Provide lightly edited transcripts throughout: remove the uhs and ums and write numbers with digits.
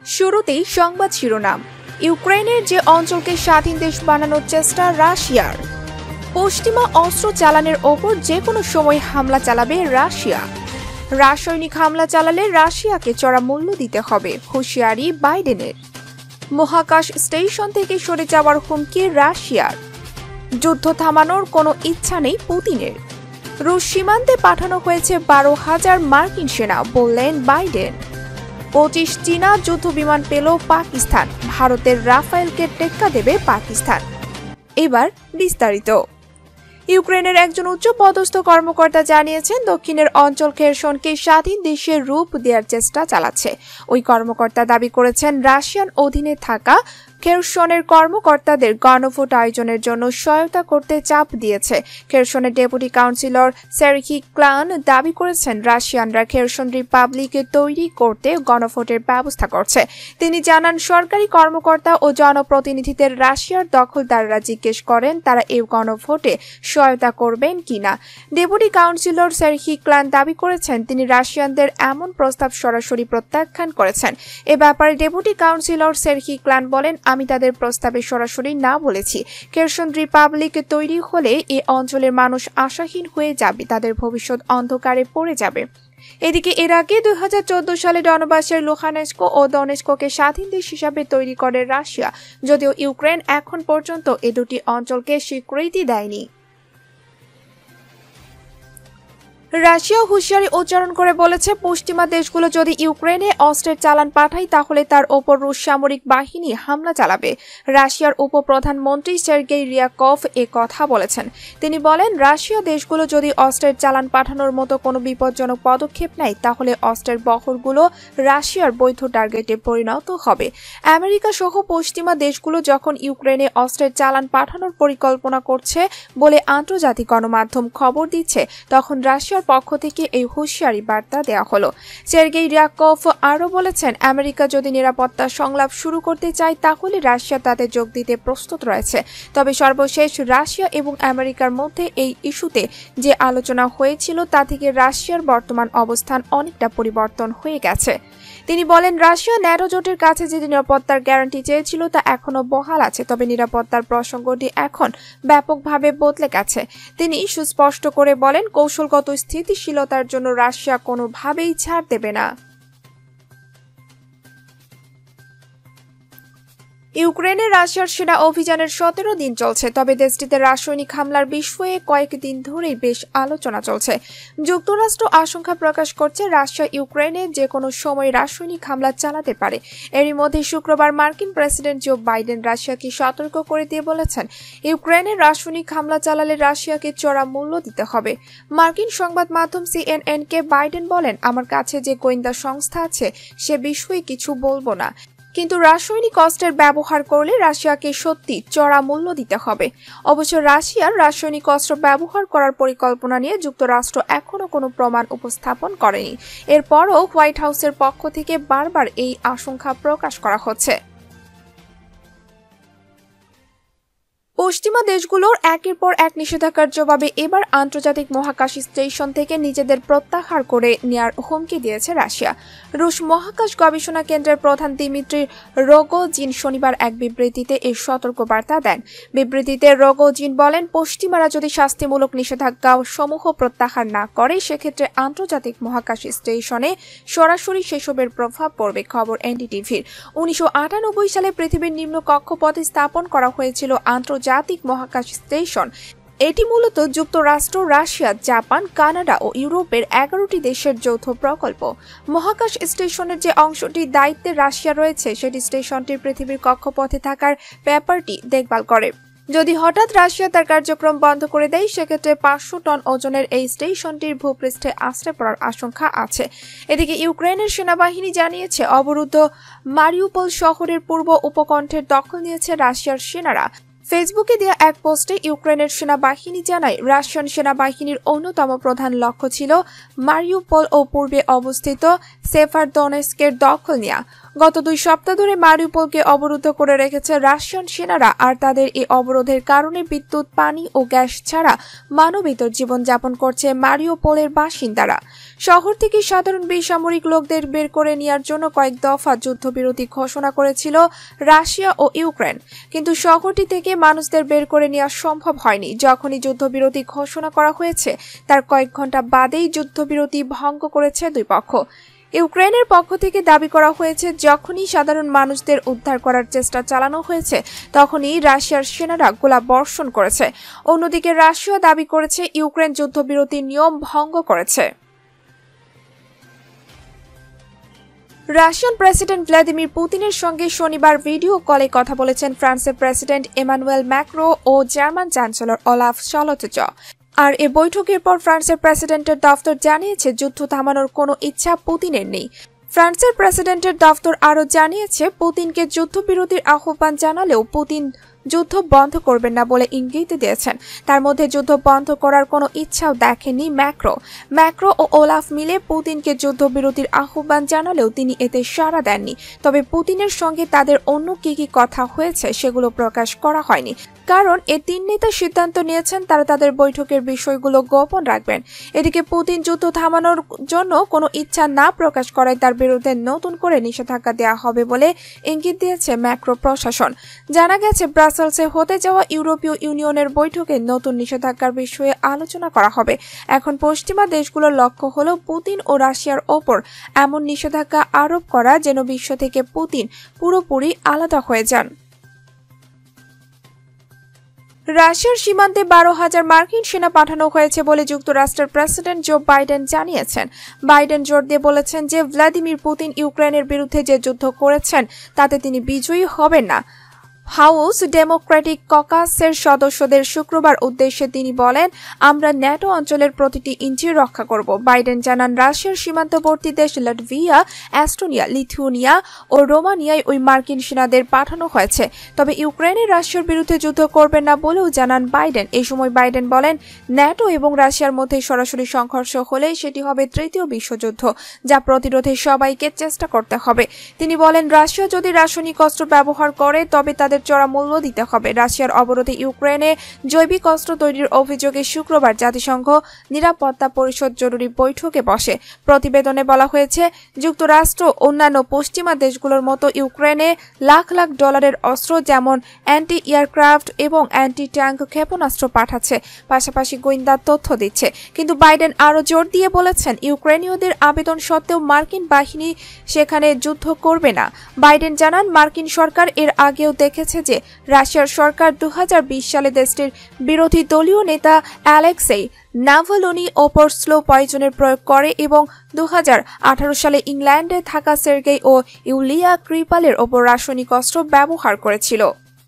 শুরুতেই সংবাদ শিরোনাম। ইউক্রেনের যে অঞ্চলকে স্বাধীন দেশ বানানোর চেষ্টা রাশিয়ার। পশ্চিমা অস্ত্র চালানের ওপর যে কোনো সময় হামলা চালাবে রাশিয়া। রাসায়নিক হামলা চালালে রাশিয়াকে চড়া মূল্য দিতে হবে, হুঁশিয়ারি বাইডেনের। মহাকাশ স্টেশন থেকে সরে যাওয়ার হুমকি রাশিয়ার। যুদ্ধ থামানোর কোনো ইচ্ছা নেই পুতিনের। রুশ সীমান্তে পাঠানো হয়েছে 12,000 মার্কিন সেনা, বললেন বাইডেন। 25 চীনা যুদ্ধ বিমান পেল পাকিস্তান। ভারতের রাফায়েলকে টেক্কা দেবে পাকিস্তান। এবার বিস্তারিত। ইউক্রেনের একজন উচ্চ পদস্থ কর্মকর্তা জানিয়েছেন, দক্ষিণের অঞ্চল খেরসনকে স্বাধীন দেশের রূপ দেওয়ার চেষ্টা চালাচ্ছে। ওই কর্মকর্তা দাবি করেছেন, রাশিয়ান অধীনে থাকা খেরসনের কর্মকর্তাদের গণভোট আয়োজনের জন্য সহায়তা করতে চাপ দিয়েছে। খেরসনের ডেপুটি কাউন্সিলর সেরহি ক্লান দাবি করেছেন, রাশিয়ানরা খেরসন রিপাবলিক তৈরি করতে গণভোটের ব্যবস্থা করছে। তিনি জানান, সরকারি কর্মকর্তা ও জনপ্রতিনিধিদের রাশিয়ার দখলদাররা জিজ্ঞেস করেন তারা এই গণভোটে সহায়তা করবেন কিনা। ডেপুটি কাউন্সিলর সেরহি ক্লান দাবি করেছেন, তিনি রাশিয়ানদের এমন প্রস্তাব সরাসরি প্রত্যাখ্যান করেছেন। এ ব্যাপারে ডেপুটি কাউন্সিলর সেরহি ক্লান বলেন, আমি তাদের প্রস্তাবে সরাসরি না বলেছি। খেরসন রিপাবলিক তৈরি হলে এ অঞ্চলের মানুষ আশাহীন হয়ে যাবে, তাদের ভবিষ্যৎ অন্ধকারে পড়ে যাবে। এদিকে এর আগে 2014 সালে ডনবাসের লুহানেস্ক ও দনেস্ককে স্বাধীন দেশ হিসাবে তৈরি করে রাশিয়া, যদিও ইউক্রেন এখন পর্যন্ত এ দুটি অঞ্চলকে স্বীকৃতি দেয়নি। রাশিয়া হুঁশিয়ারি উচ্চারণ করে বলেছে, পশ্চিমা দেশগুলো যদি ইউক্রেনে অস্ত্রের চালান পাঠায় তাহলে তার ওপর রুশ সামরিক বাহিনী হামলা চালাবে। রাশিয়ার উপপ্রধানমন্ত্রী সের্গেই রিয়াকভ এ কথা বলেছেন। তিনি বলেন, রাশিয়া দেশগুলো যদি অস্ত্রের চালান পাঠানোর মতো কোনো বিপজ্জনক পদক্ষেপ নেয় তাহলে অস্ত্রের বহরগুলো রাশিয়ার বৈধ টার্গেটে পরিণত হবে। আমেরিকা সহ পশ্চিমা দেশগুলো যখন ইউক্রেনে অস্ত্রের চালান পাঠানোর পরিকল্পনা করছে বলে আন্তর্জাতিক গণমাধ্যম খবর দিচ্ছে, তখন রাশিয়ার পক্ষ থেকে এই হুঁশিয়ারি বার্তা দেওয়া হলো। সের্গেই রিয়াকভ আরও বলেছেন, আমেরিকা যদি নিরাপত্তা সংলাপ শুরু করতে চায় তাহলে রাশিয়া তাতে যোগ দিতে প্রস্তুত রয়েছে। তবে সর্বশেষ রাশিয়া এবং আমেরিকার মধ্যে এই ইস্যুতে যে আলোচনা হয়েছিল তা থেকে রাশিয়ার বর্তমান অবস্থান অনেকটা পরিবর্তন হয়ে গেছে। তিনি বলেন, রাশিয়া ন্যাটো জোটের কাছে যে নিরাপত্তার গ্যারান্টি চেয়েছিল তা এখনও বহাল আছে, তবে নিরাপত্তার প্রসঙ্গটি এখন ব্যাপকভাবে বদলে গেছে। তিনি সুস্পষ্ট করে বলেন, কৌশলগত স্থিতিশীলতার জন্য রাশিয়া কোনোভাবেই ছাড় দেবে না। ইউক্রেনে রাশিয়ার সেনা অভিযানের 17 দিন চলছে, তবে দেশটিতে রাসায়নিক হামলার বিষয়ে কয়েকদিন ধরেই বেশ আলোচনা চলছে। যুক্তরাষ্ট্র আশঙ্কা প্রকাশ করছে, রাশিয়া ইউক্রেনে যে কোনো সময় রাসায়নিক হামলা চালাতে পারে। এরই মধ্যে শুক্রবার মার্কিন প্রেসিডেন্ট জো বাইডেন রাশিয়াকে সতর্ক করে দিয়ে বলেছেন, ইউক্রেনে রাসায়নিক হামলা চালালে রাশিয়াকে চড়া মূল্য দিতে হবে। মার্কিন সংবাদ মাধ্যম CNN-কে বাইডেন বলেন, আমার কাছে যে গোয়েন্দা সংস্থা আছে সে বিষয়ে কিছু বলবো না, কিন্তু রাসায়নিক অস্ত্রের ব্যবহার করলে রাশিয়াকে সত্যি চড়া মূল্য দিতে হবে। অবশ্য রাশিয়ার রাসায়নিক অস্ত্র ব্যবহার করার পরিকল্পনা নিয়ে যুক্তরাষ্ট্র এখনও কোনো প্রমাণ উপস্থাপন করেনি। এরপরও হোয়াইট হাউসের পক্ষ থেকে বারবার এই আশঙ্কা প্রকাশ করা হচ্ছে। পশ্চিমা দেশগুলোর একের পর এক নিষেধাজ্ঞার জবাবে এবার আন্তর্জাতিক মহাকাশ স্টেশন থেকে নিজেদের প্রত্যাহার করে নেয়ার হুমকি দিয়েছে রাশিয়া। রুশ মহাকাশ গবেষণা কেন্দ্রের প্রধান দিমিত্রি রোগোজিন শনিবার এক বিবৃতিতে এই সতর্কবার্তা দেন। বিবৃতিতে রোগোজিন বলেন, পশ্চিমারা যদি শাস্তিমূলক নিষেধাজ্ঞা সমূহ প্রত্যাহার না করে সেক্ষেত্রে আন্তর্জাতিক মহাকাশ স্টেশনে সরাসরি সেসবের প্রভাব পড়বে। খবর এনডিটিভির। 1998 সালে পৃথিবীর নিম্ন কক্ষপথে স্থাপন করা হয়েছিল আন্তর্জাতিক মহাকাশ স্টেশন। এটি মূলত যুক্তরাষ্ট্র, রাশিয়া, জাপান, কানাডা ও ইউরোপের 11টি দেশের যৌথ প্রকল্প। মহাকাশ স্টেশনের যে অংশটি দায়িত্বে রাশিয়া রয়েছে সেটি স্টেশনটির পৃথিবীর কক্ষপথে থাকার ব্যাপারটি দেখভাল করে। যদি হঠাৎ রাশিয়া তার কার্যক্রম বন্ধ করে দেয় সেক্ষেত্রে 500 টন ওজনের এই স্টেশনটির ভূপৃষ্ঠে আশ্রয় পড়ার আশঙ্কা আছে। এদিকে ইউক্রেনের সেনাবাহিনী জানিয়েছে, অবরুদ্ধ মারিউপোল শহরের পূর্ব উপকণ্ঠের দখল নিয়েছে রাশিয়ার সেনারা। ফেসবুকে দেওয়া এক পোস্টে ইউক্রেনের সেনাবাহিনী জানায়, রাশিয়ান সেনাবাহিনীর অন্যতম প্রধান লক্ষ্য ছিল মারিউপোল ও পূর্বে অবস্থিত সেভারদনেস্কের দখল নেওয়া। গত 2 সপ্তাহ ধরে মারিউপোলকে অবরুদ্ধ করে রেখেছে রাশিয়ান সেনারা, আর তাদের এই অবরোধের কারণে বিদ্যুৎ, পানি ও গ্যাস ছাড়া মানবেতর জীবনযাপন করছে মারিউপোলের বাসিন্দারা। শহর থেকে সাধারণ বেসামরিক লোকদের বের করে নেওয়ার জন্য কয়েক দফা যুদ্ধবিরতি ঘোষণা করেছিল রাশিয়া ও ইউক্রেন, কিন্তু শহরটি থেকে মানুষদের বের করে নেওয়া সম্ভব হয়নি। যখনই যুদ্ধবিরতি ঘোষণা করা হয়েছে তার কয়েক ঘন্টা বাদেই যুদ্ধবিরতি ভঙ্গ করেছে দুই পক্ষ। ইউক্রেনের পক্ষ থেকে দাবি করা হয়েছে, যখনই সাধারণ মানুষদের উদ্ধার করার চেষ্টা চালানো হয়েছে তখনই রাশিয়ার সেনারা গোলা বর্ষণ করেছে। অন্যদিকে রাশিয়া দাবি করেছে ইউক্রেন যুদ্ধবিরতির নিয়ম ভঙ্গ করেছে। রাশিয়ান প্রেসিডেন্ট ভ্লাদিমির পুতিনের সঙ্গে শনিবার ভিডিও কলে কথা বলেছেন ফ্রান্সের প্রেসিডেন্ট এমানুয়েল ম্যাক্রো ও জার্মান চ্যান্সেলর ওলাফ স্কলজ। আর এ বৈঠকের পর ফ্রান্সের প্রেসিডেন্টের দফতর জানিয়েছে যুদ্ধ থামানোর কোনো ইচ্ছা পুতিনের নেই। ফ্রান্সের প্রেসিডেন্টের দফতর আরও জানিয়েছে যুদ্ধবিরতির যুদ্ধবিরতির আহ্বান জানালেও পুতিন যুদ্ধ বন্ধ করবেন না বলে ইঙ্গিত দিয়েছেন। তার মধ্যে যুদ্ধ বন্ধ করার কোনো ইচ্ছাও দেখেননি ম্যাক্রো ও ওলাফ মিলে পুতিনকে যুদ্ধবিরতির আহ্বান জানালেও তিনি এতে সাড়া দেননি। তবে পুতিনের সঙ্গে তাদের অন্য কি কথা হয়েছে সেগুলো প্রকাশ করা হয়নি, কারণ এ 3 নেতা সিদ্ধান্ত নিয়েছেন তারা তাদের বৈঠকের বিষয়গুলো গোপন রাখবেন। এদিকে পুতিন যুদ্ধ থামানোর জন্য কোনো ইচ্ছা না প্রকাশ করায় তার বিরুদ্ধে নতুন করে নিষেধাজ্ঞা দেওয়া হবে বলে ইঙ্গিত দিয়েছে ম্যাক্রো প্রশাসন। জানা গেছে ব্রাসেলসে হতে যাওয়া ইউরোপীয় ইউনিয়নের বৈঠকে নতুন নিষেধাজ্ঞার বিষয়ে আলোচনা করা হবে। এখন পশ্চিমা দেশগুলোর লক্ষ্য হল পুতিন ও রাশিয়ার ওপর এমন নিষেধাজ্ঞা আরোপ করা যেন বিশ্ব থেকে পুতিন পুরোপুরি আলাদা হয়ে যান। রাশিয়ার সীমান্তে 12,000 মার্কিন সেনা পাঠানো হয়েছে বলে যুক্তরাষ্ট্রের প্রেসিডেন্ট জো বাইডেন জানিয়েছেন। বাইডেন জোর দিয়ে বলেছেন যে ভ্লাদিমির পুতিন ইউক্রেনের বিরুদ্ধে যে যুদ্ধ করেছেন তাতে তিনি বিজয়ী হবেন না। হাউস ডেমোক্রেটিক ককাসের সদস্যদের শুক্রবার উদ্দেশ্যে তিনি বলেন, আমরা ন্যাটো অঞ্চলের প্রতিটি ইঞ্চি রক্ষা করব। বাইডেন জানান, রাশিয়ার সীমান্তবর্তী দেশ লাটভিয়া, এস্টোনিয়া, লিথুয়ানিয়া ও রোমানিয়ায় ওই মার্কিন সেনাদের পাঠানো হয়েছে। তবে ইউক্রেনের রাশিয়ার বিরুদ্ধে যুদ্ধ করবেন না বলেও জানান বাইডেন। এই সময় বাইডেন বলেন, ন্যাটো এবং রাশিয়ার মধ্যে সরাসরি সংঘর্ষ হলে সেটি হবে তৃতীয় বিশ্বযুদ্ধ, যা প্রতিরোধে সবাইকে চেষ্টা করতে হবে। তিনি বলেন, রাশিয়া যদি রাসায়নিক অস্ত্র ব্যবহার করে তবে তাদের চড়া মূল্য দিতে হবে। রাশিয়ার অবরোধে ইউক্রেনে জৈবিক অস্ত্র তৈরির অভিযোগে শুক্রবার জাতিসংঘ নিরাপত্তা পরিষদ জরুরি বৈঠকে বসে। প্রতিবেদনে বলা হয়েছে, যুক্তরাষ্ট্র অন্যান্য পশ্চিমা দেশগুলোর মতো ইউক্রেনে লাখ লাখ ডলারের অস্ত্র যেমন অ্যান্টি এয়ারক্রাফট এবং অ্যান্টি ট্যাঙ্ক ক্ষেপণাস্ত্র পাঠাচ্ছে, পাশাপাশি গোয়েন্দা তথ্য দিচ্ছে। কিন্তু বাইডেন আরও জোর দিয়ে বলেছেন, ইউক্রেনীয়দের আবেদন সত্ত্বেও মার্কিন বাহিনী সেখানে যুদ্ধ করবে না। বাইডেন জানান, মার্কিন সরকার এর আগেও দেখেছে যে রাশিয়ার সরকার 2020 সালে দেশটির বিরোধী দলীয় নেতা অ্যালেক্সেই নাভালনির ওপর স্লো পয়জনের প্রয়োগ করে এবং 2018 সালে ইংল্যান্ডে থাকা সের্গেই ও ইউলিয়া ক্রিপালের ওপর রাসায়নিক অস্ত্র ব্যবহার করেছিল।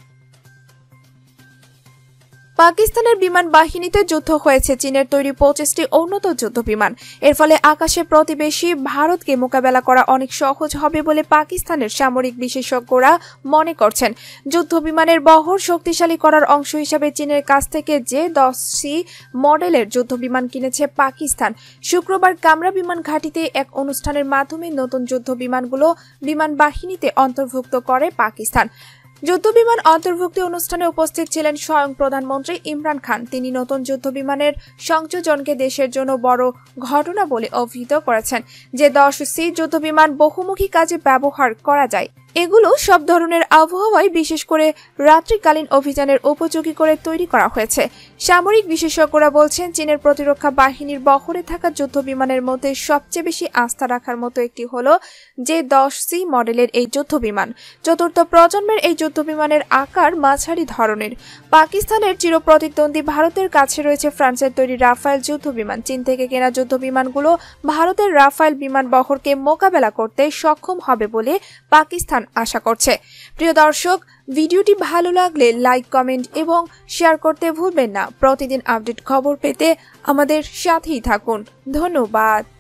পাকিস্তানের বিমান বাহিনীতে যুদ্ধ হয়েছে চীনের তৈরি 25টি উন্নত যুদ্ধ বিমান। এর ফলে আকাশে প্রতিবেশী ভারতকে মোকাবেলা করা অনেক সহজ হবে বলে পাকিস্তানের সামরিক বিশেষজ্ঞরা মনে করছেন। যুদ্ধ বিমানের বহর শক্তিশালী করার অংশ হিসেবে চীনের কাছ থেকে J-10C মডেলের যুদ্ধ বিমান কিনেছে পাকিস্তান। শুক্রবার কামরা বিমান ঘাঁটিতে এক অনুষ্ঠানের মাধ্যমে নতুন যুদ্ধ বিমানগুলো বিমান বাহিনীতে অন্তর্ভুক্ত করে পাকিস্তান। যুদ্ধবিমান অন্তর্ভুক্তি অনুষ্ঠানে উপস্থিত ছিলেন স্বয়ং প্রধানমন্ত্রী ইমরান খান। তিনি নতুন যুদ্ধবিমানের সংযোজনকে দেশের জন্য বড় ঘটনা বলে অভিহিত করেছেন। J-10C যুদ্ধবিমান বহুমুখী কাজে ব্যবহার করা যায়। এগুলো সব ধরনের আবহাওয়ায়, বিশেষ করে রাত্রিকালীন অভিযানের উপযোগী করে তৈরি করা হয়েছে। সামরিক বিশেষজ্ঞরা বলছেন, চীনের প্রতিরক্ষা বাহিনীর বহরে থাকা যুদ্ধ বিমানের মধ্যে সবচেয়ে বেশি আস্থা রাখার মতো একটি হল J-10C মডেলের এই যুদ্ধ বিমান। চতুর্থ প্রজন্মের এই যুদ্ধ বিমানের আকার মাঝারি ধরনের। পাকিস্তানের চিরপ্রতিদ্বন্দ্বী ভারতের কাছে রয়েছে ফ্রান্সের তৈরি রাফায়েল যুদ্ধ বিমান। চীন থেকে কেনা যুদ্ধ বিমানগুলো ভারতের রাফায়েল বিমান বহরকে মোকাবেলা করতে সক্ষম হবে বলে পাকিস্তান আশা করছে। প্রিয় দর্শক, ভিডিওটি ভালো লাগলে লাইক, কমেন্ট এবং শেয়ার করতে ভুলবেন না। প্রতিদিন আপডেট খবর পেতে আমাদের সাথেই থাকুন। ধন্যবাদ।